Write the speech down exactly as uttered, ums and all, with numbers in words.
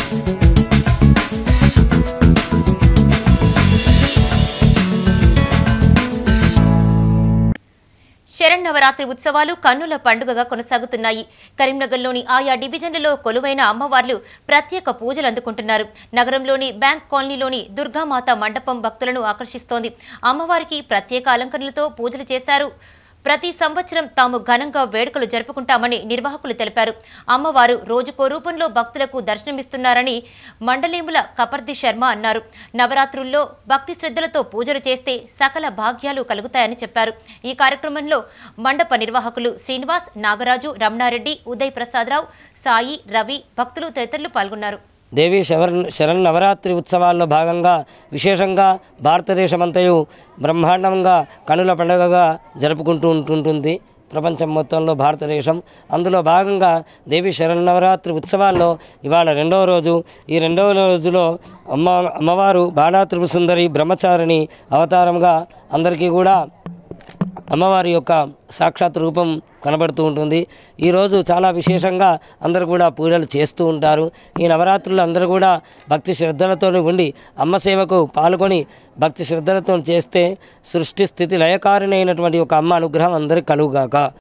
శరన్నవరాత్రి ఉత్సవాలు కన్నుల పండుగగా కొనసాగుతున్నాయి. కరీంనగర్లోని ఆయా డివిజన్లలో కొలువైన అమ్మవార్లు ప్రత్యేక పూజలు అందుకుంటున్నారు. నగరంలోని బ్యాంక్ కాలనీలోని దుర్గామాత మండపం భక్తులను ఆకర్షిస్తోంది. అమ్మవారికి ప్రత్యేక అలంకరణలతో పూజలు చేశారు. ప్రతి సంవత్సరం తాము ఘనంగా వేడుకలు జరుపుకుంటామని నిర్వాహకులు తెలిపారు. అమ్మవారు రోజుకో రూపంలో భక్తులకు దర్శనమిస్తున్నారని మండలేముల కపర్ది శర్మ అన్నారు. నవరాత్రుల్లో భక్తి శ్రద్ధలతో పూజలు చేస్తే సకల భాగ్యాలు కలుగుతాయని చెప్పారు. ఈ కార్యక్రమంలో మండప నిర్వాహకులు శ్రీనివాస్, నాగరాజు, రమణారెడ్డి, ఉదయ్ ప్రసాదరావు, సాయి, రవి, భక్తులు తదితరులు పాల్గొన్నారు. దేవీ శవర్ శరన్నవరాత్రి ఉత్సవాల్లో భాగంగా విశేషంగా భారతదేశమంతయు బ్రహ్మాండంగా కనుల పండుగగా జరుపుకుంటూ ఉంటుంటుంది ప్రపంచం మొత్తంలో భారతదేశం. అందులో భాగంగా దేవి శరన్నవరాత్రి ఉత్సవాల్లో ఇవాళ రెండవ రోజు. ఈ రెండవ రోజులో అమ్మ అమ్మవారు బాలా త్రిపుర సుందరి బ్రహ్మచారిణి అవతారంగా అందరికీ కూడా అమ్మవారి యొక్క సాక్షాత్ రూపం కనబడుతూ ఉంటుంది. ఈరోజు చాలా విశేషంగా అందరూ కూడా పూజలు చేస్తూ ఉంటారు. ఈ నవరాత్రులు అందరూ కూడా భక్తి శ్రద్ధలతో ఉండి అమ్మ సేవకు పాల్గొని భక్తి శ్రద్ధలతో చేస్తే సృష్టి స్థితి లయకారిణి అయినటువంటి ఒక అమ్మ అనుగ్రహం అందరికీ కలుగుగాక.